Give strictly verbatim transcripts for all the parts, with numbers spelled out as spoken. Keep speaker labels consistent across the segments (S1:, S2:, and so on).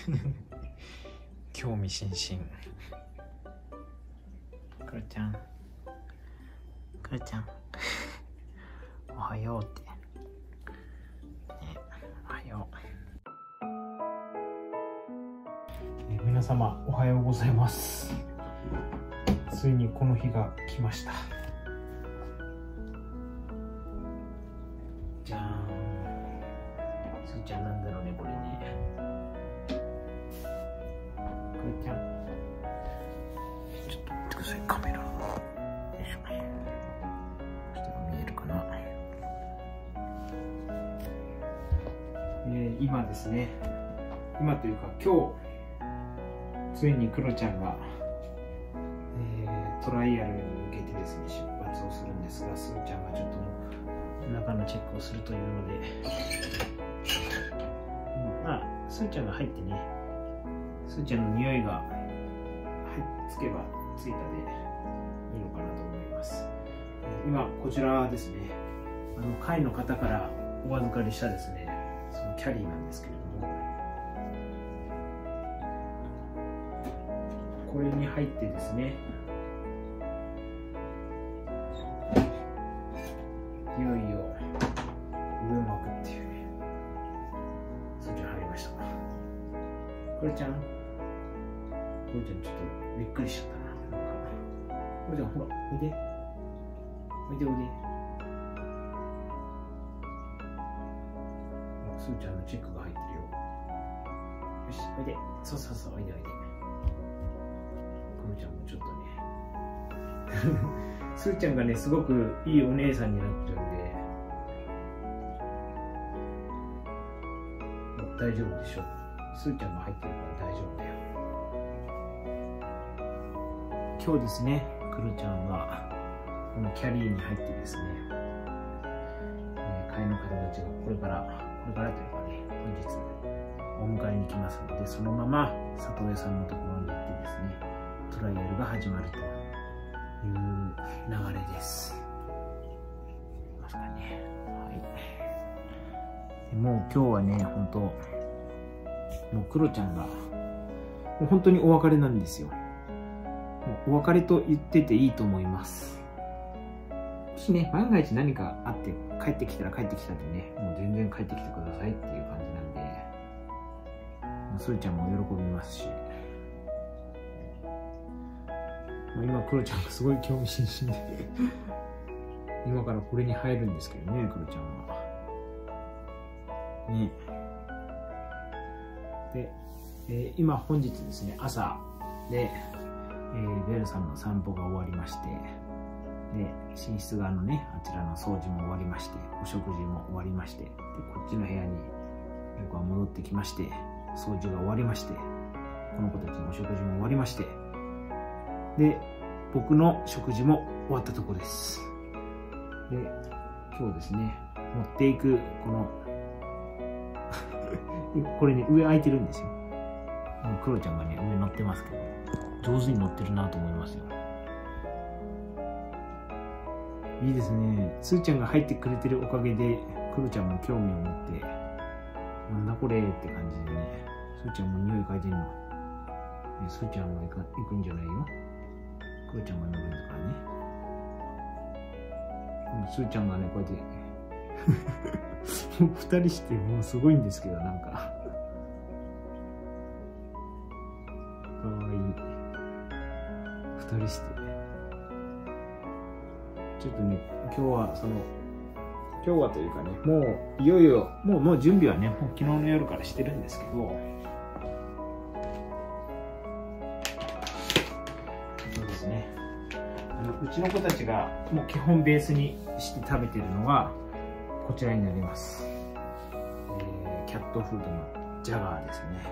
S1: 興味津々。クロちゃん、クロちゃんおはようって、ね、おはよう。えー、皆様おはようございます。ついにこの日が来ました。じゃーん。すーちゃんなんだろうね、これね。くーちゃん。ちょっと待ってください、カメラ。よいしょ。人が見えるかな。えー、今ですね。今というか今日、ついにクロちゃんが、えー、トライアルに向けてですね、出発をするんですが、すーちゃんがちょっと中のチェックをするというので、うん、まあ、すーちゃんが入ってね、すーちゃんの匂いが、はい、つけばついたでいいのかなと思います。えー、今、こちらですね、あの会の方からお預かりしたですね、そのキャリーなんですけれども、これに入ってですね、いよいよ上を巻くっていうね。そっちに入りました。これちゃん、これちゃんちょっとびっくりしちゃったな。なんか、これちゃんほら、おいで。おいでおいで。すーちゃんのチェックが入ってるよ。よし、おいで。そうそうそう、おいでおいで。これちゃんもちょっとね。すーちゃんがね、すごくいいお姉さんになっちゃうんで、大丈夫でしょ。すーちゃんが入ってるから大丈夫だよ。今日ですね、クロちゃんがこのキャリーに入ってですね、えー、会の方たちがこれから、これからというかね、本日お迎えに来ますので、そのまま里親さんのところに行ってですね、トライアルが始まるという流れです。見ますかね。はい。もう今日はね、本当もうクロちゃんが、もう本当にお別れなんですよ。もうお別れと言ってていいと思います。もしね、万が一何かあって帰ってきたら帰ってきたでね、もう全然帰ってきてくださいっていう感じなんで、すーちゃんも喜びますし、今、クロちゃんがすごい興味津々で今からこれに入るんですけどね、クロちゃんは。ね。で、えー、今本日ですね、朝で、えー、ベルさんの散歩が終わりまして、で、寝室側のね、あちらの掃除も終わりまして、お食事も終わりまして、で、こっちの部屋に僕は戻ってきまして、掃除が終わりまして、この子たちのお食事も終わりまして、で、僕の食事も終わったところです。で、今日ですね、持っていく、この、これね、上空いてるんですよ。クロちゃんがね、上乗ってますけど、上手に乗ってるなと思いますよ。いいですね。すーちゃんが入ってくれてるおかげで、クロちゃんも興味を持って、なんだこれって感じでね、すーちゃんも匂い嗅いでんの。すーちゃんが行く、行くんじゃないよ。クロちゃんが乗るんだからね。すーちゃんがね、こうやって、もう二人してもうすごいんですけど、なんか。かわいい。二人して。ちょっとね、今日はその、今日はというかね、もういよいよ、もうもう準備はね、もう昨日の夜からしてるんですけど、そうですね。あのうちの子たちがもう基本ベースにして食べてるのがこちらになります。えー、キャットフードのジャガーですね。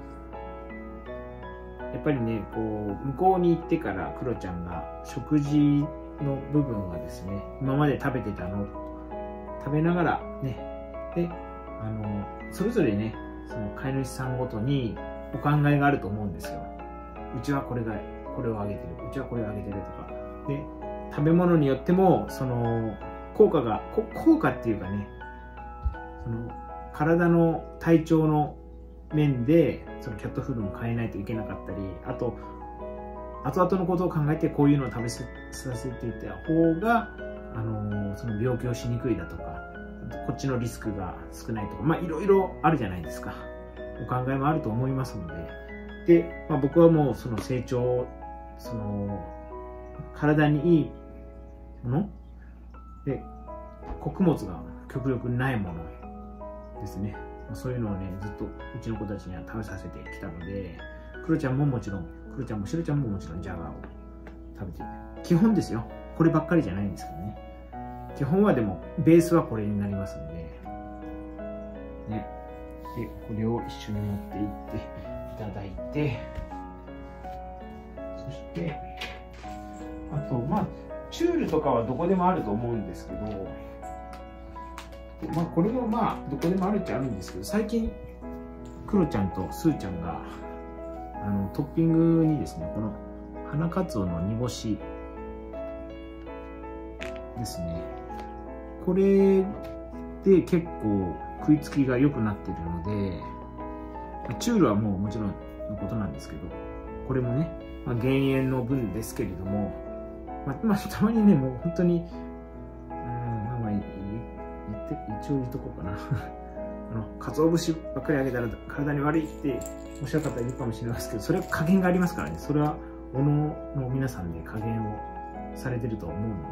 S1: やっぱりね、こう向こうに行ってからクロちゃんが食事の部分はですね、今まで食べてたの食べながらね、で、あのそれぞれね、その飼い主さんごとにお考えがあると思うんですよ。うちはこれがこれをあげてる、うちはこれをあげてるとかで、食べ物によってもその効果が効果っていうかね、その体の体調の面でそのキャットフードも変えないといけなかったり、あと後々のことを考えてこういうのを食べさせていた方が、あのー、その病気をしにくいだとか、こっちのリスクが少ないとか、まあいろいろあるじゃないですか。お考えもあると思いますので、で、まあ、僕はもうその成長、その体にいいもので、穀物が極力ないものですね。そういうのをね、ずっとうちの子たちには食べさせてきたので、クロちゃんももちろん、クロちゃんもシロちゃんももちろんジャガーを食べている。基本ですよ。こればっかりじゃないんですけどね。基本はでも、ベースはこれになりますんで、ね。で、これを一緒に持っていっていただいて、そして、あと、まあ、チュールとかはどこでもあると思うんですけど、まあ、これもまあ、どこでもあるっちゃあるんですけど、最近、クロちゃんとスーちゃんが、あの、トッピングにですね、この、花かつおの煮干しですね。これで結構食いつきが良くなっているので、チュールはもうもちろんのことなんですけど、これもね、まあ、減塩の分ですけれども、まあ、まあ、たまにね、もう本当に、うん、まあまあ、言って、一応言っとこうかな。あの、鰹節ばっかりあげたら体に悪いっておっしゃる方いるかもしれないですけど、それは加減がありますからね。それは、おのの皆さんで加減をされてると思うので、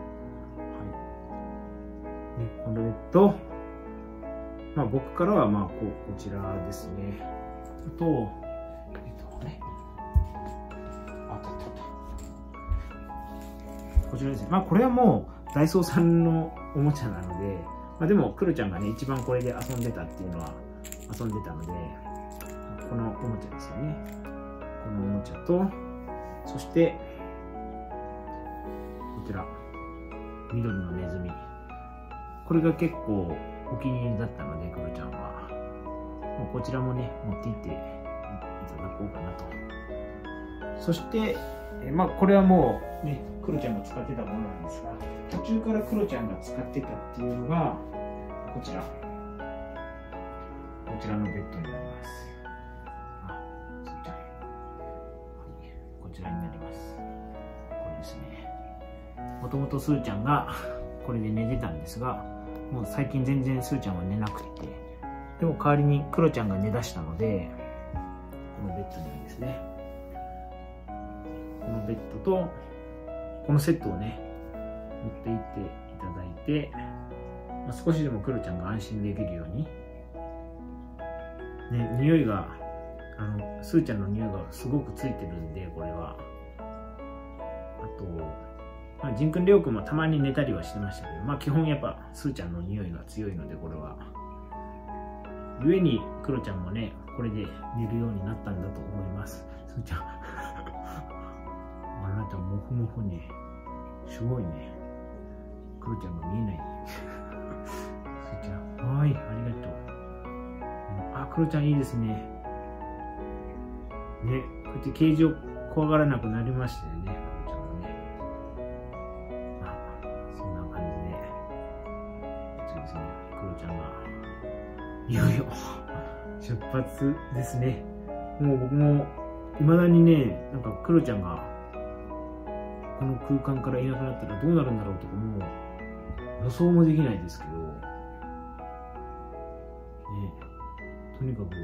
S1: はい。ね、これと、まあ僕からはまあこう、こちらですね。あと、えっとね、あったあったあった。こちらですね。まあこれはもうダイソーさんのおもちゃなので、まあでもクロちゃんがね、一番これで遊んでたっていうのは遊んでたので、このおもちゃですよね。このおもちゃと、そして、こちら、緑のネズミ。これが結構お気に入りだったので、クロちゃんは。もうこちらもね、持っていっていただこうかなと。そして、えまあ、これはもうね、クロちゃんが使ってたものなんですが、途中からクロちゃんが使ってたっていうのが、こちら。こちらのベッドになります。あ、スーちゃん。はい、こちらになります。これですね。もともとスーちゃんがこれで寝てたんですが、もう最近全然スーちゃんは寝なくて、でも代わりにクロちゃんが寝だしたので、このベッドにですね、このベッドと、このセットをね、持っていっていただいて、まあ、少しでもクロちゃんが安心できるように、ね、匂いが、あの、スーちゃんの匂いがすごくついてるんで、これは。あと、まあ、ジンくん、レオくんもたまに寝たりはしてましたけど、まあ基本やっぱスーちゃんの匂いが強いので、これは。故にクロちゃんもね、これで寝るようになったんだと思います。スーちゃん。あなた、もふもふね。すごいね。クロちゃんが見えない。スーちゃん。はい、ありがとう。あ、クロちゃんいいですね。ね、こうやってケージを怖がらなくなりましたよね。いよいよ出発ですね。もう僕も未だにね、なんかクロちゃんがこの空間からいなくなったらどうなるんだろうとかもう予想もできないですけど、ね、とにかく、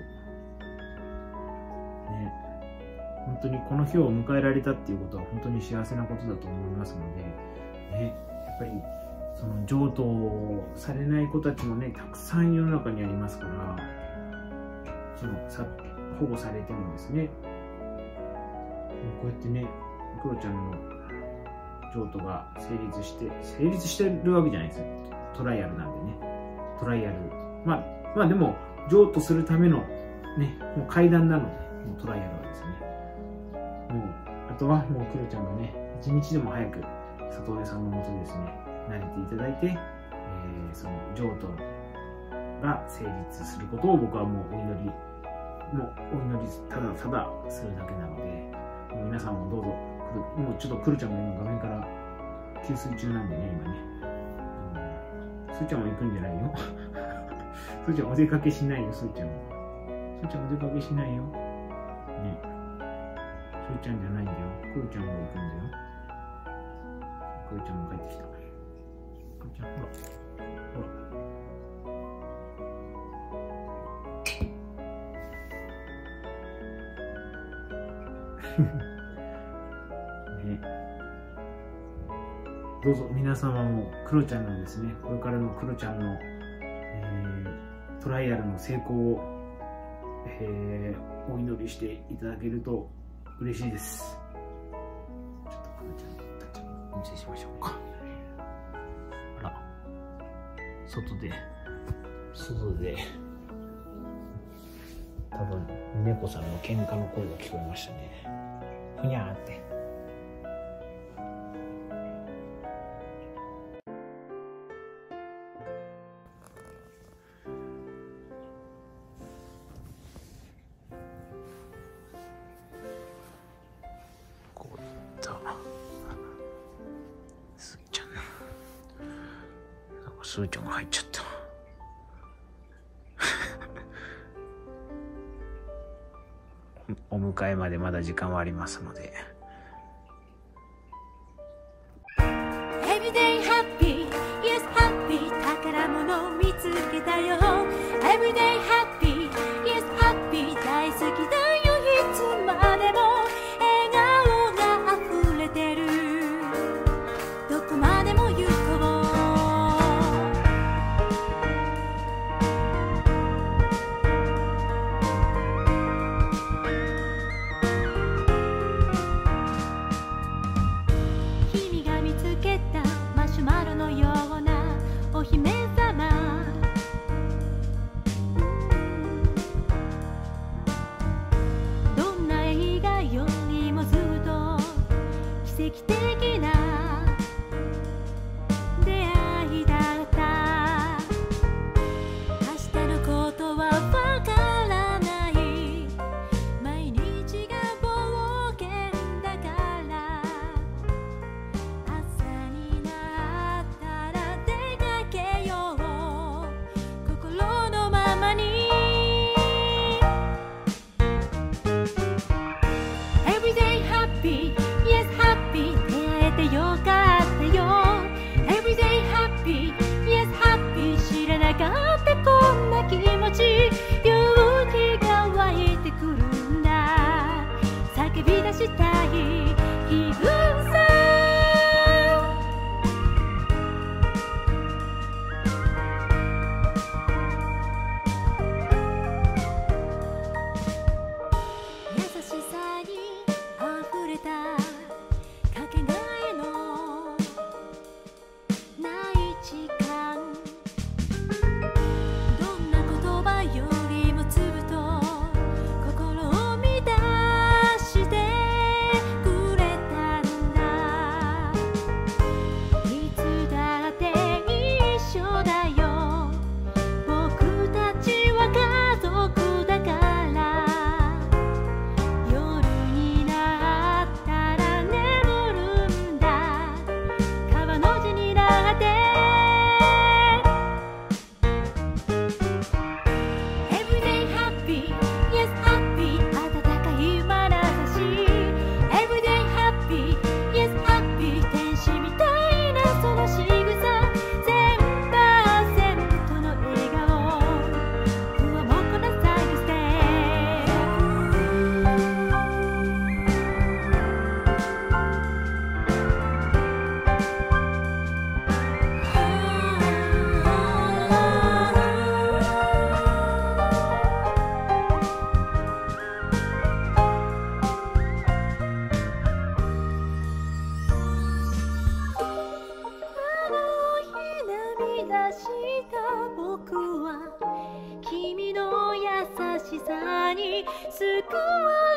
S1: ね、本当にこの日を迎えられたっていうことは本当に幸せなことだと思いますので、ね、やっぱりその譲渡されない子たちもね、たくさん世の中にありますから、そのさ保護されてもですね、こうやってね、クロちゃんの譲渡が成立して、成立してるわけじゃないですよ。トライアルなんでね。トライアル。まあ、まあでも、譲渡するためのね、もう階段なので、もうトライアルはですね。もう、あとはもうクロちゃんがね、一日でも早く里親さんのもとでですね、慣れていただいて、えー、その譲渡が成立することを僕はもうお祈り、もうお祈りただただするだけなので、もう皆さんもどうぞ、もうちょっとクロちゃんも今画面から給水中なんでね、今ね。うん、スーちゃんも行くんじゃないよ。スーちゃんお出かけしないよ、スーちゃんも。スーちゃんお出かけしないよ。ね。スーちゃんじゃないんだよ。クロちゃんも行くんだよ。クロちゃんも帰ってきた。クロちゃん、ほら。ほら。ね、どうぞ皆様もクロちゃんのですね、これからのクロちゃんの、えー、トライアルの成功を、えー、お祈りしていただけると嬉しいです。ちょっとクロちゃんたちもお見せしましょうか。あら、外で外で多分猫さんの喧嘩の声が聞こえましたね。ふにゃーって。こういったスーちゃん、なんかスーちゃんが入っちゃった。お迎えまでまだ時間はありますので。
S2: Everyday happy, yes happy 宝物見つけたよ Everyday happy, yes happy 大好きだよいつまでも笑顔が溢れてるどこまでも行こうお姫様どんな映画よりもずっと奇跡的な出会いだった明日のことはわからない毎日が冒険だから朝になったら心のままに Everyday happy, yes happy 出会えてよかったよ Everyday happy, yes happy 知らなかったこんな気持ち勇気が湧いてくるんだ叫び出したい気分さ僕は君の優しさに救われ